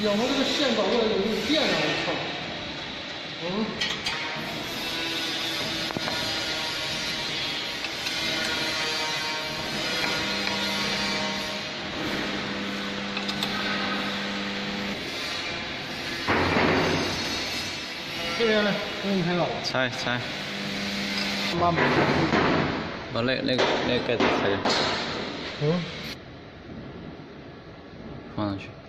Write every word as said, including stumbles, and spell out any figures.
有没有这个线搞过来有没有电啊？我操！嗯。这边呢？这边你看到了？ 拆拆。 妈没。 把那那个那个盖子拆掉。 嗯。 放上去。